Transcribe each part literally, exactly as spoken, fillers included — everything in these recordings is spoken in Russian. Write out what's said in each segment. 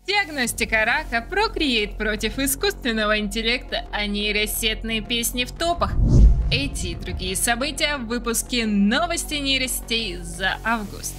Диагностика рака, Procreate против искусственного интеллекта, а нейросетные песни в топах. Эти и другие события в выпуске новости нейросетей за август.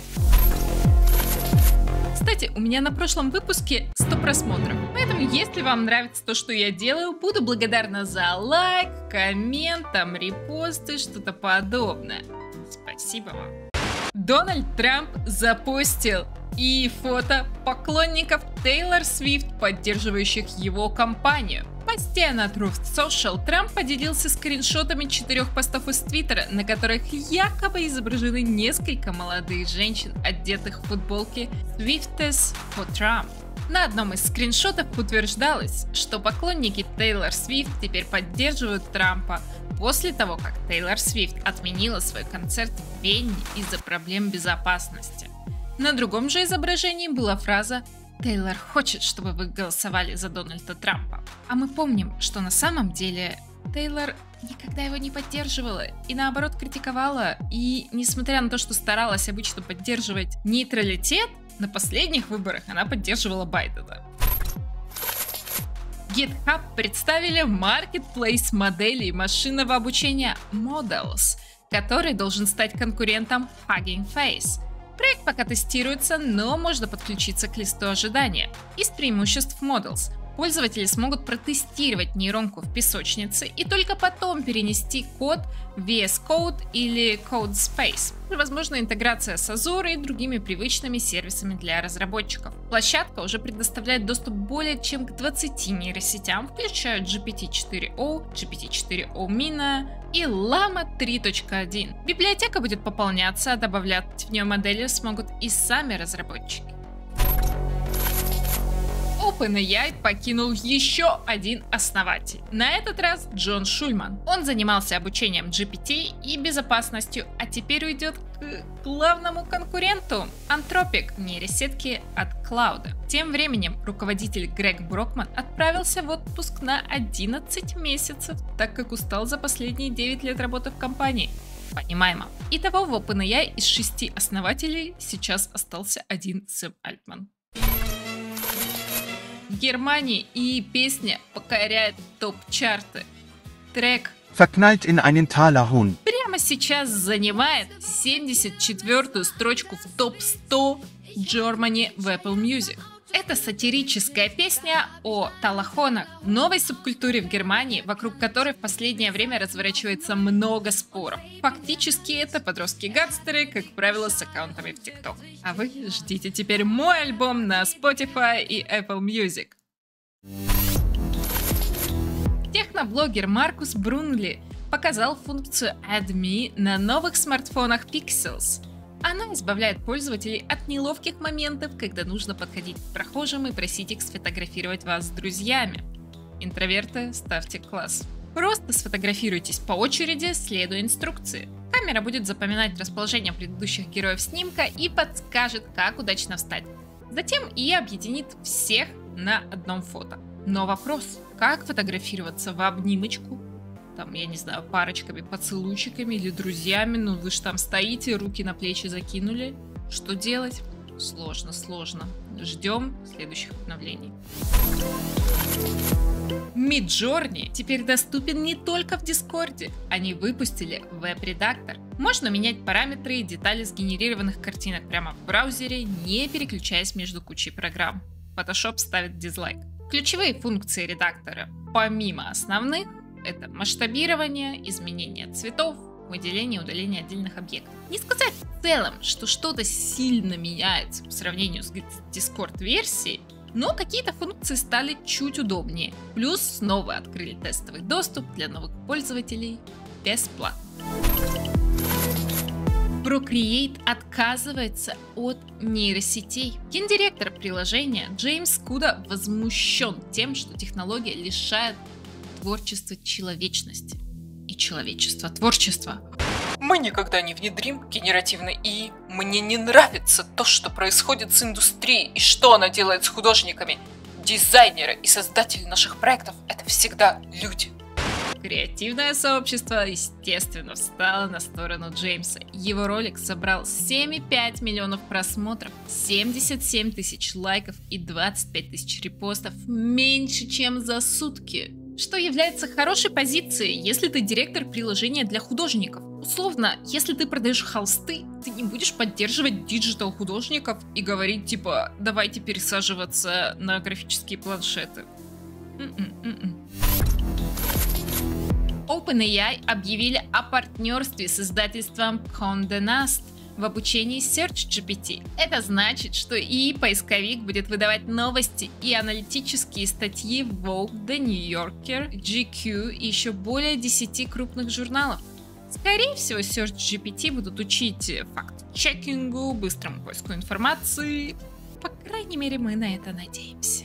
Кстати, у меня на прошлом выпуске сто просмотров, поэтому если вам нравится то, что я делаю, буду благодарна за лайк, коммент, там, репосты, что-то подобное. Спасибо вам. Дональд Трамп запостил и фото поклонников Тейлор Свифт, поддерживающих его кампанию. В посте на Truth Social Трамп поделился скриншотами четырех постов из Твиттера, на которых якобы изображены несколько молодых женщин, одетых в футболки Swifties for Trump. На одном из скриншотов утверждалось, что поклонники Тейлор Свифт теперь поддерживают Трампа после того, как Тейлор Свифт отменила свой концерт в Вене из-за проблем безопасности. На другом же изображении была фраза «Тейлор хочет, чтобы вы голосовали за Дональда Трампа». А мы помним, что на самом деле Тейлор никогда его не поддерживала и наоборот критиковала. И несмотря на то, что старалась обычно поддерживать нейтралитет, на последних выборах она поддерживала Байдена. GitHub представили маркетплейс моделей машинного обучения Models, который должен стать конкурентом Hugging Face. Проект пока тестируется, но можно подключиться к листу ожидания. Из преимуществ Models пользователи смогут протестировать нейронку в песочнице и только потом перенести код в ви эс Code или CodeSpace. Возможна интеграция с Azure и другими привычными сервисами для разработчиков. Площадка уже предоставляет доступ более чем к двадцати нейросетям, включая джи пи ти четыре о, джи пи ти четыре о Mini и Llama три точка один. Библиотека будет пополняться, а добавлять в нее модели смогут и сами разработчики. OpenAI покинул еще один основатель. На этот раз Джон Шульман. Он занимался обучением джи пи ти и безопасностью, а теперь уйдет к главному конкуренту Anthropic, нейросетки от Клауда. Тем временем руководитель Грег Брокман отправился в отпуск на одиннадцать месяцев, так как устал за последние девять лет работы в компании. Понимаемо. Итого в OpenAI из шести основателей сейчас остался один Сэм Альтман. В Германии и песня покоряет топ-чарты. Трек Verknallt in einen Taler-Hund прямо сейчас занимает семьдесят четвёртую строчку в топ сто Germany в Apple Music. Это сатирическая песня о талахонах, новой субкультуре в Германии, вокруг которой в последнее время разворачивается много споров. Фактически это подростки-гангстеры, как правило, с аккаунтами в TikTok. А вы ждите теперь мой альбом на Spotify и Apple Music. Техноблогер Маркус Брунли показал функцию Add Me на новых смартфонах Pixels. Она избавляет пользователей от неловких моментов, когда нужно подходить к прохожим и просить их сфотографировать вас с друзьями. Интроверты, ставьте класс. Просто сфотографируйтесь по очереди, следуя инструкции. Камера будет запоминать расположение предыдущих героев снимка и подскажет, как удачно встать. Затем и объединит всех на одном фото. Но вопрос, как фотографироваться в обнимочку? Там, я не знаю, парочками, поцелуйчиками или друзьями, ну вы же там стоите, руки на плечи закинули. Что делать? Сложно, сложно. Ждем следующих обновлений. Midjourney теперь доступен не только в Дискорде. Они выпустили веб-редактор. Можно менять параметры и детали сгенерированных картинок прямо в браузере, не переключаясь между кучей программ. Photoshop ставит дизлайк. Ключевые функции редактора, помимо основных, это масштабирование, изменение цветов, выделение и удаление отдельных объектов. Не сказать в целом, что что-то сильно меняется по сравнению с Discord-версией, но какие-то функции стали чуть удобнее. Плюс снова открыли тестовый доступ для новых пользователей бесплатно. Procreate отказывается от нейросетей. Гендиректор приложения Джеймс Куда возмущен тем, что технология лишает творчество человечности и человечество творчества. Мы никогда не внедрим генеративный ИИ. Мне не нравится то, что происходит с индустрией и что она делает с художниками. Дизайнеры и создатели наших проектов — это всегда люди. Креативное сообщество, естественно, встало на сторону Джеймса. Его ролик собрал семь и пять миллионов просмотров, семьдесят семь тысяч лайков и двадцать пять тысяч репостов меньше, чем за сутки. Что является хорошей позицией, если ты директор приложения для художников. Условно, если ты продаешь холсты, ты не будешь поддерживать диджитал художников и говорить типа «давайте пересаживаться на графические планшеты». М-м-м-м. OpenAI объявили о партнерстве с издательством Condé Nast в обучении SearchGPT. Это значит, что и поисковик будет выдавать новости и аналитические статьи в Vogue, The New Yorker, джи кью и еще более десяти крупных журналов. Скорее всего, SearchGPT будут учить факт-чекингу, быстрому поиску информации. По крайней мере, мы на это надеемся.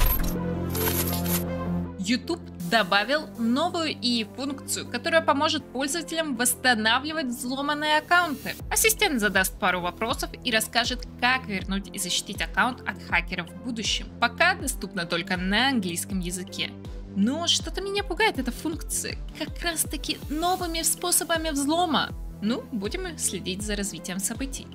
YouTube добавил новую ай и-функцию, которая поможет пользователям восстанавливать взломанные аккаунты. Ассистент задаст пару вопросов и расскажет, как вернуть и защитить аккаунт от хакеров в будущем. Пока доступна только на английском языке. Но что-то меня пугает эта функция, как раз таки новыми способами взлома. Ну, будем следить за развитием событий.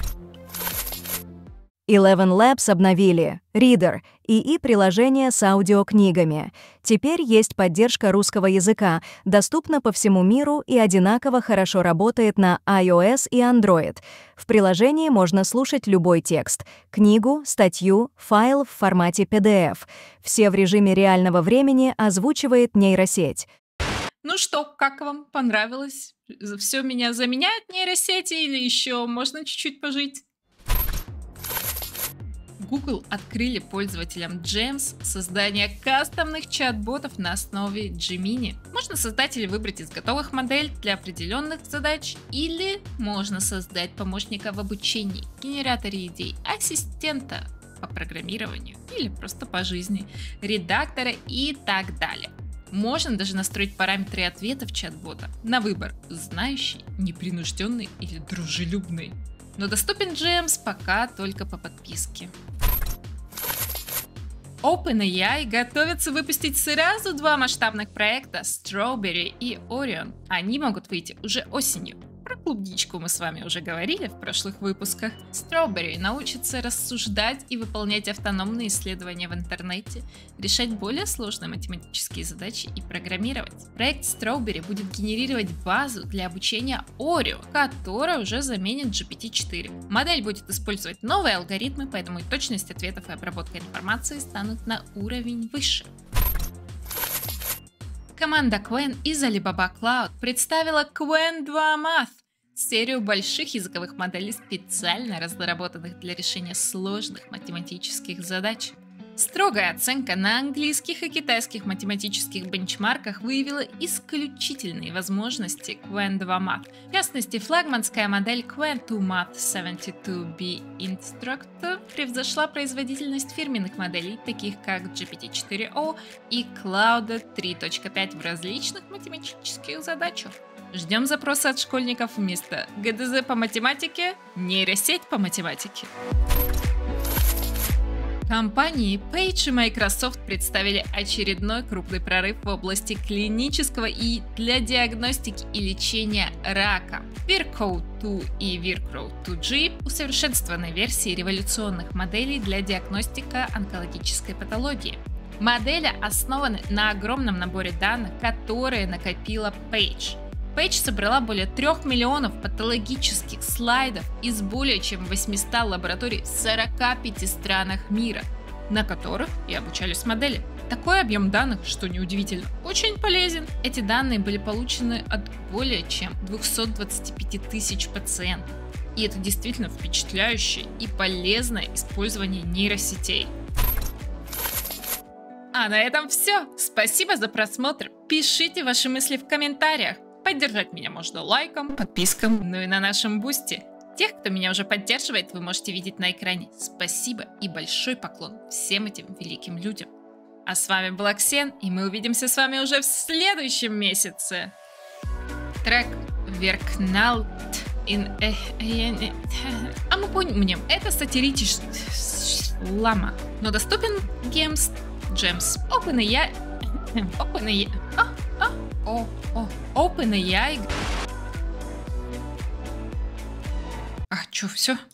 Eleven Labs обновили Reader — ай и-приложение с аудиокнигами. Теперь есть поддержка русского языка, доступна по всему миру и одинаково хорошо работает на iOS и Android. В приложении можно слушать любой текст — книгу, статью, файл в формате пи ди эф. Все в режиме реального времени озвучивает нейросеть. Ну что, как вам? Понравилось? Все меня заменяет нейросети или еще можно чуть-чуть пожить? Google открыли пользователям Gems создание кастомных чат-ботов на основе Gemini. Можно создать или выбрать из готовых моделей для определенных задач, или можно создать помощника в обучении, генераторе идей, ассистента по программированию или просто по жизни, редактора и так далее. Можно даже настроить параметры ответов чат-бота на выбор: знающий, непринужденный или дружелюбный. Но доступен Gems пока только по подписке. OpenAI готовится выпустить сразу два масштабных проекта Strawberry и Orion. Они могут выйти уже осенью. Про клубничку мы с вами уже говорили в прошлых выпусках. Strawberry научится рассуждать и выполнять автономные исследования в интернете, решать более сложные математические задачи и программировать. Проект Strawberry будет генерировать базу для обучения Orion, которая уже заменит джи пи ти четыре. Модель будет использовать новые алгоритмы, поэтому и точность ответов и обработка информации станут на уровень выше. Команда Qwen из Alibaba Cloud представила Qwen два Math, серию больших языковых моделей, специально разработанных для решения сложных математических задач. Строгая оценка на английских и китайских математических бенчмарках выявила исключительные возможности Qwen два Math. В частности, флагманская модель Qwen два Math семьдесят два би Instructor превзошла производительность фирменных моделей, таких как джи пи ти четыре о и Cloud три точка пять в различных математических задачах. Ждем запроса от школьников вместо гэ дэ зэ по математике — нейросеть по математике. Компании Page и Microsoft представили очередной крупный прорыв в области клинического и для диагностики и лечения рака. Vircode два и Vircode два джи – усовершенствованные версии революционных моделей для диагностика онкологической патологии. Модели основаны на огромном наборе данных, которые накопила Page. Page собрала более трех миллионов патологических слайдов из более чем восьмисот лабораторий в сорока пяти странах мира, на которых и обучались модели. Такой объем данных, что неудивительно, очень полезен. Эти данные были получены от более чем двухсот двадцати пяти тысяч пациентов. И это действительно впечатляющее и полезное использование нейросетей. А на этом все. Спасибо за просмотр. Пишите ваши мысли в комментариях. Поддержать меня можно лайком, подписком, ну и на нашем бусте. Тех, кто меня уже поддерживает, вы можете видеть на экране. Спасибо и большой поклон всем этим великим людям. А с вами был Оксен, и мы увидимся с вами уже в следующем месяце. Трек Веркналт in... А мы поняли, это сатирический лама, но доступен Gems, Gems, OpenAI, OpenAI, а, а. О, о, OpenAI. А, чё, все?